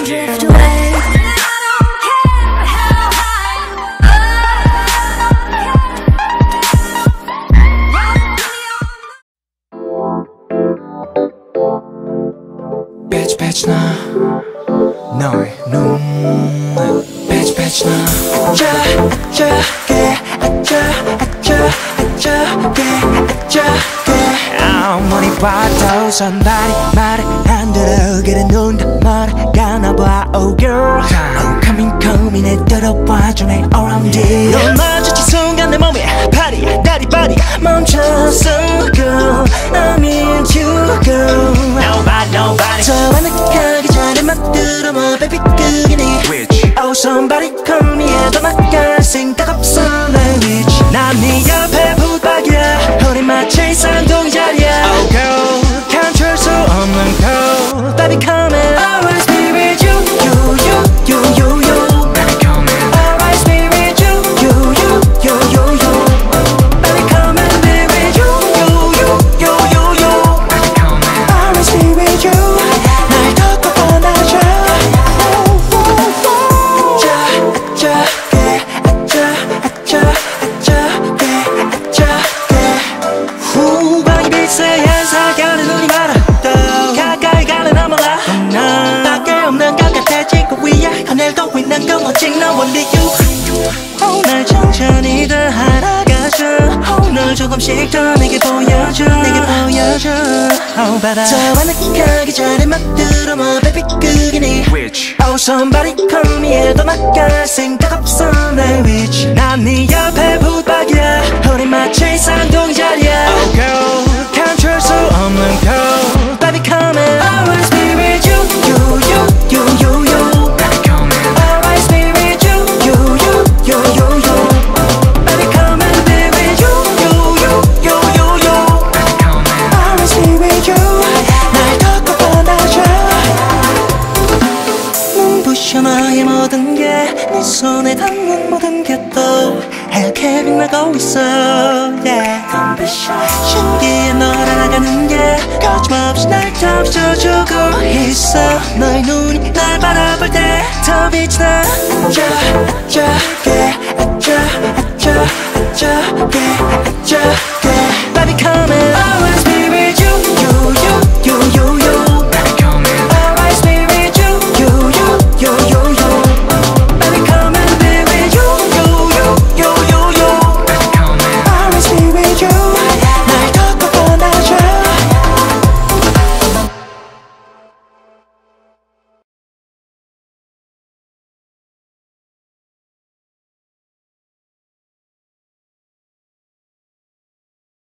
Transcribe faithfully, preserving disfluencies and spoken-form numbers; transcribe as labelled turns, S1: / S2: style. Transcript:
S1: drift away.
S2: Bitch, bitch, 나 너의 눈 Bitch, bitch, 나 아차, 아차게 아차, 아차, 아차게 아차게 아무리 봐도 선발이 말을 안 들어 그래 눈도 멀어가 나봐 Oh girl Oh coming coming 내 들어봐줘 내 around it 넌 마주친 순간 내 몸에 파리 다리 바리 멈췄어 girl I'm into you girl Nobody nobody 저 완벽하기 전에 막 들어봐 baby 그게 네 Which Oh somebody call me 해도 나갈 생각 없어 내 위치 난 네 옆에 붙박이야 우리 마치 쌍둥이 자리야 Oh girl 감출 수 없는 girl Baby come in Always be with you You you you you you Baby come in Always be with you You you you you you Baby come in be with you You you you you you Baby come in Always be with you 날 덮고 떠나줘 아차 아차게 아차 아차 아차게 아차게 후방이 비스한 사겨는 눈이 말아 가까이 가는 아무라 밖에 없는 것 같아 지구 위에 하늘도 있는 건 오직 너 only you 오늘 천천히 더 알아가줘 오늘 조금씩 더 내게 보여줘 내게 보여줘 Oh 바다 저 완벽하기 전에 막 들어봐 baby 그게 네 Which Oh somebody call me 해도 나갈 생각 없어 내 위치 난 네 옆에 붙박이야 우리 마치 쌍둥이 자리야 Oh girl 감출 수 없는 girl Baby come in Always be with you You you you you you Baby come in Always be with you You you you you you Baby come in be with you You you you you you Baby come in Always be with you 날 덮고 떠나줘 눈부셔 너의 모든 게 네 손에 닿는 모든 게 또 하얗게 빛나고 있어 yeah. Don't be shy 신기해 널 알아가는 게 거침없이 날 덮쳐주고 있어